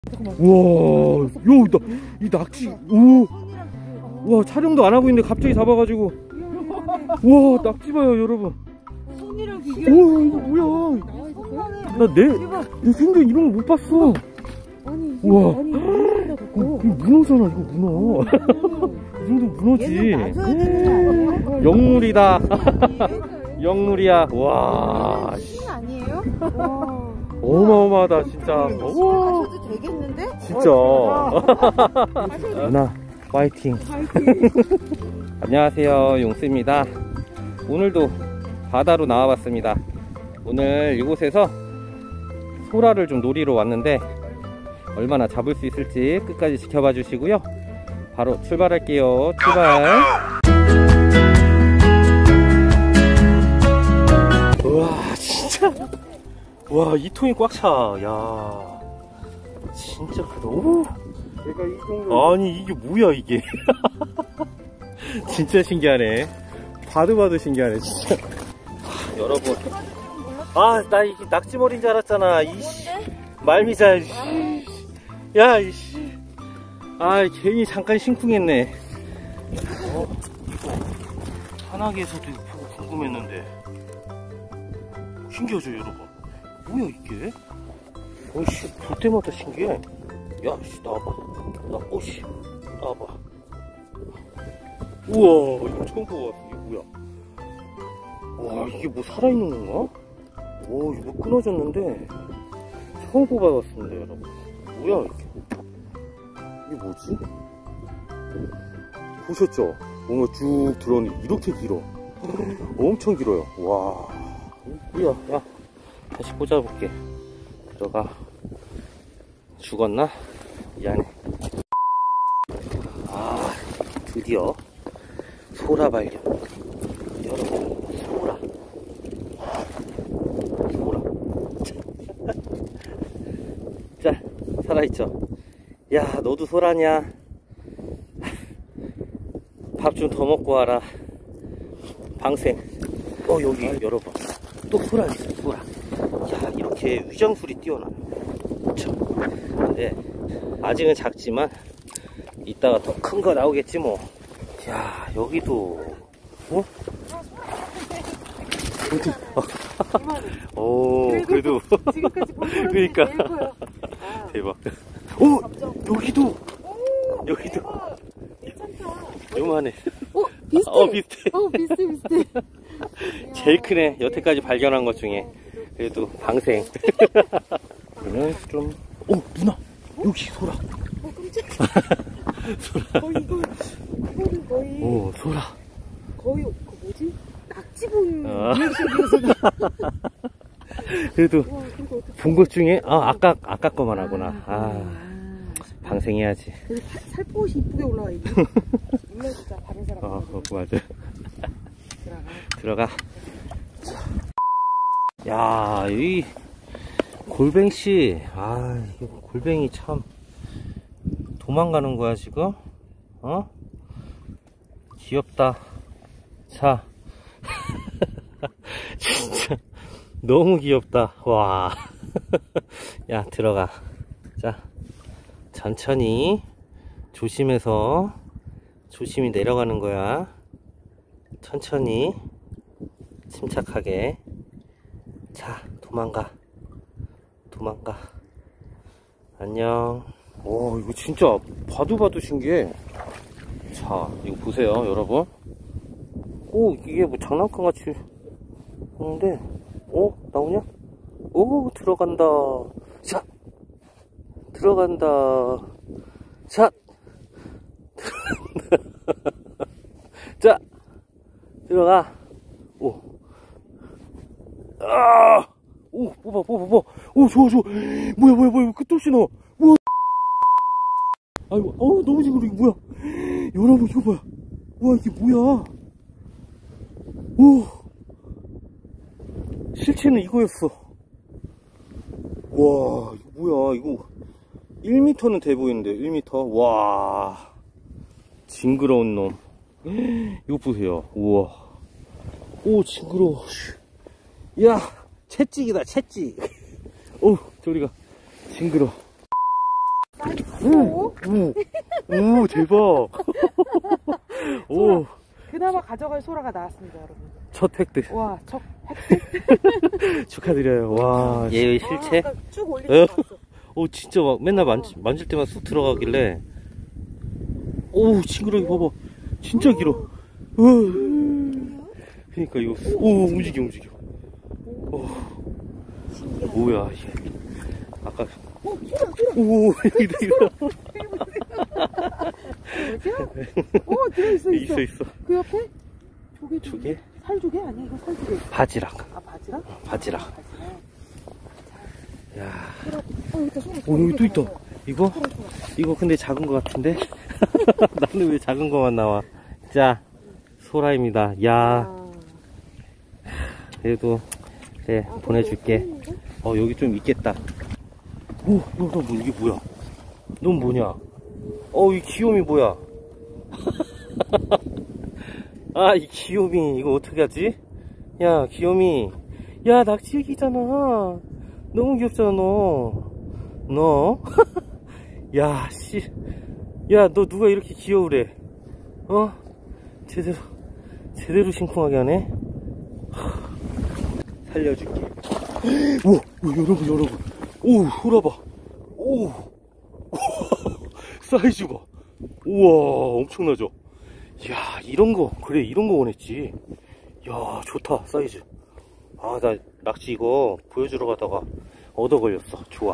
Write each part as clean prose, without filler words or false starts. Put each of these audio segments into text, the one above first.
우와, 이 낙지, 오, 와, 촬영도 안 하고 있는데 갑자기 잡아가지고, 우와, 낙지 봐요, 여러분. 우와, 이거 뭐야? 내 생전 이런 거 못 봤어. 우와, 이거 문어잖아, 이거 문어. 이 정도 문어지. 영물이다. 영물이야. 와. 아니에요? 어마어마하다 진짜. 와. 되겠는데? 진짜. 누나 파이팅. 안녕하세요, 용스입니다. 오늘도 바다로 나와봤습니다. 오늘 이곳에서 소라를 좀 노리러 왔는데 얼마나 잡을 수 있을지 끝까지 지켜봐 주시고요. 바로 출발할게요. 출발. 우와, 진짜. 와, 이 통이 꽉 차. 야, 진짜 크다. 오. 내가 이 정도. 아니, 이게 뭐야, 이게. 진짜 신기하네. 봐도 신기하네, 진짜. 여러분. 아, 나 이게 낙지머리인 줄 알았잖아. 이씨. 말미잘. 야, 이씨. 아, 괜히 잠깐 심쿵했네. 한하계에서도 보고 궁금했는데. 신기하죠, 여러분? 뭐야, 이게? 어이씨, 볼 때마다 신기해. 야, 씨, 나와봐. 오씨, 나와봐. 우와, 이거 처음 뽑아봤어. 이게 뭐야? 와, 이게 뭐 살아있는 건가? 오, 이거 끊어졌는데. 처음 뽑아봤습니다, 여러분. 뭐야, 이게 뭐지? 보셨죠? 뭔가 쭉 들어오는데 이렇게 길어. 엄청 길어요. 와, 뭐야? 야, 다시 꽂아볼게. 들어가. 죽었나? 미안해. 아, 드디어 소라 발견. 여러분, 소라. 자, 살아있죠? 야, 너도 소라냐? 밥 좀 더 먹고 와라. 방생. 여기 여러분, 또 소라 있어요. 소라. 야, 이렇게 위장술이 뛰어나요. 그쵸? 근데 아직은 작지만 이따가 더 큰 거 나오겠지 뭐. 야, 여기도 오, 그래도 지금까지 본 거랑 그러니까 제일 커요. 대박. 오, 여기도 요만해. 비슷해. 비슷해. 비슷해. 제일 크네. 여태까지 발견한 것 중에. 그래도 방생. 그러면 좀. 누나, 여기 소라. 깜짝이야. 소라. 이거는 거의. 소라. 거의 뭐지? 낙지 본 리액션이어서. 그래도 본 것 중에 아까 거만 하구나. 방생해야지. 살포시 이쁘게 올라와 있네. 올라주자 다른 사람. 맞아. 들어가. 야, 이 골뱅씨. 이 골뱅이 참 도망가는 거야 지금. 귀엽다. 자. 진짜 너무 귀엽다. 와. 야, 들어가. 자, 천천히 조심해서 조심히 내려가는 거야. 천천히 침착하게. 자, 도망가. 안녕. 이거 진짜 봐도 신기해. 자, 이거 보세요, 여러분. 이게 뭐 장난감 같이 하는데, 나오냐? 들어간다. 자, 들어간다. 자, 자, 들어가. 뽑아. 좋아. 뭐야, 끝도 없이 넣어. 우와. 아이고, 너무 징그러. 이게 뭐야? 여러분, 이거 봐요. 와, 이게 뭐야? 실체는 이거였어. 와, 이거 뭐야? 이거 1m는 돼 보이는데, 1m. 와, 징그러운 놈. 이거 보세요. 우와. 징그러워. 야, 채찍이다, 채찍. 저리가. 징그러. 오, 오, 대박. 오, 그나마 가져갈 소라가 나왔습니다, 여러분. 첫 획득. 와, 저 축하드려요. 와, 얘의 실체. 아까 쭉 올리고 왔어. 오, 진짜 막 맨날 만질 때만 쑥 들어가길래. 오, 징그러기 봐봐. 진짜 길어. 그니까 이거, 오, 움직여. 오, 뭐야, 이게. 아까. 오, 여기다. 뭐지? 들어있어. 있어. 그 옆에? 조개? 살조개? 아니야, 이거 살조개. 바지락. 아, 바지락? 바지락. 야. 여기다 소라. 오, 여기 또 있다. 이거 근데 작은 거 같은데? 나는 왜 작은 거만 나와? 자, 소라입니다. 야. 그래도, 그래, 보내줄게. 여기 좀 있겠다. 오, 이게 뭐야? 넌 뭐냐? 이 귀요미 뭐야? 아, 이 귀요미, 이거 어떻게 하지? 야, 귀요미. 야, 낙지 얘기잖아. 너무 귀엽잖아, 너. 야, 씨. 야, 너 누가 이렇게 귀여우래? 제대로 심쿵하게 하네? 살려줄게. 우와, 여러분. 오, 소라 봐. 오. 사이즈 봐. 우와, 엄청나죠? 이야, 이런 거 원했지. 이야, 좋다, 사이즈. 아, 나 낚시 이거 보여주러 가다가 얻어 걸렸어. 좋아.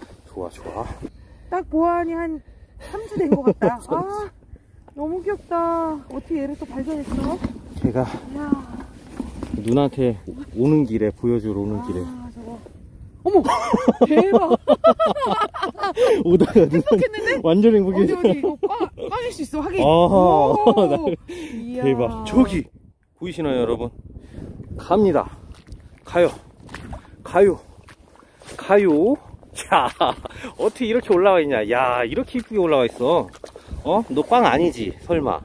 딱 보아하니 한 3주 된 것 같다. 아, 너무 귀엽다. 어떻게 얘를 또 발견했어? 제가 이야. 누나한테 오는 길에, 보여주러 오는 길에. 아, 저거. 어머! 대박! 오다가 누나 완전 행복해져. 어디, 이거 꺼낼 수 있어, 확인. 이야. 대박. 저기, 보이시나요, 여러분? 갑니다. 가요. 야, 어떻게 이렇게 올라와 있냐. 야, 이렇게 이쁘게 올라와 있어. 너 꽝 아니지, 설마.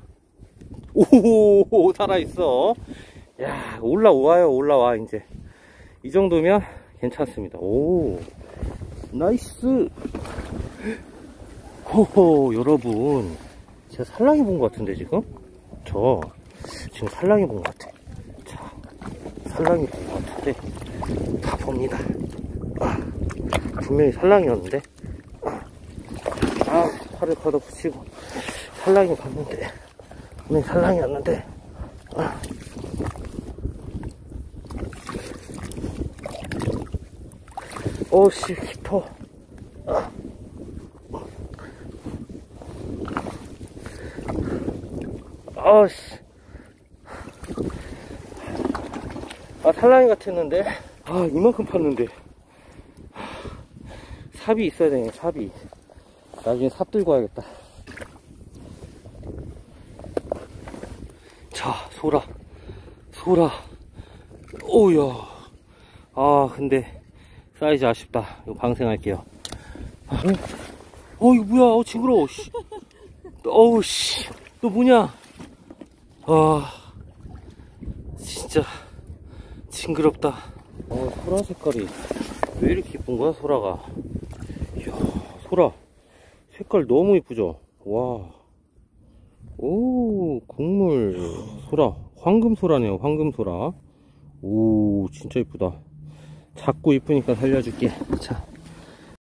오, 살아있어. 야, 올라와, 이제. 이 정도면 괜찮습니다. 오, 나이스. 호호, 여러분. 제가 살랑이 본 것 같은데, 지금? 지금 살랑이 본 것 같아. 자, 살랑이 본 것 같은데, 가봅니다. 분명히 살랑이였는데, 팔을 걷어붙이고, 살랑이 봤는데, 분명히 살랑이였는데, 씨, 깊어. 씨. 살랑이 같았는데. 이만큼 팠는데. 삽이 있어야 되네, 삽이. 나중에 삽 들고 와야겠다. 자, 소라. 오우야. 근데, 사이즈 아쉽다. 이거 방생할게요. 이거 뭐야. 징그러워. 씨. 씨. 너 뭐냐? 진짜, 징그럽다. 소라 색깔이 왜 이렇게 이쁜 거야, 소라가? 이야, 소라. 색깔 너무 이쁘죠? 와. 오, 곡물 소라. 황금소라네요, 황금소라. 오, 진짜 이쁘다. 작고 이쁘니까 살려줄게. 자,